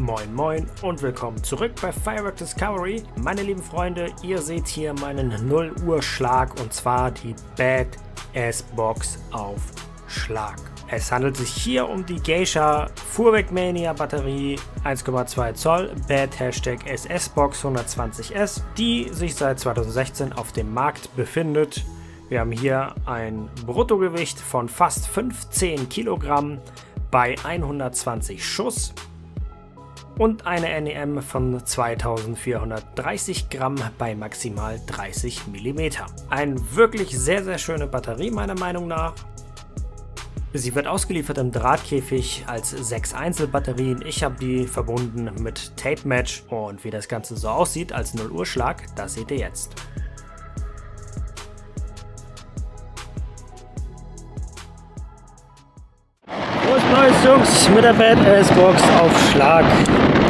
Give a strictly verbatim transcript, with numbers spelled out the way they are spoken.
Moin Moin und willkommen zurück bei Firework Discovery. Meine lieben Freunde, ihr seht hier meinen null Uhr Schlag und zwar die Badass Box auf Schlag. Es handelt sich hier um die Geisha Fuhrwerk Mania Batterie eins Komma zwei Zoll Bad Hashtag S S Box hundertzwanzig S, die sich seit zweitausendsechzehn auf dem Markt befindet. Wir haben hier ein Bruttogewicht von fast fünfzehn Kilogramm bei hundertzwanzig Schuss und eine N E M von zweitausendvierhundertdreißig Gramm bei maximal dreißig Millimeter. Eine wirklich sehr sehr schöne Batterie meiner Meinung nach. Sie wird ausgeliefert im Drahtkäfig als sechs Einzelbatterien. Ich habe die verbunden mit Tape Match und wie das Ganze so aussieht als null Uhr Schlag, das seht ihr jetzt. Frohes Neues, Jungs, mit der Badass Box auf Schlag.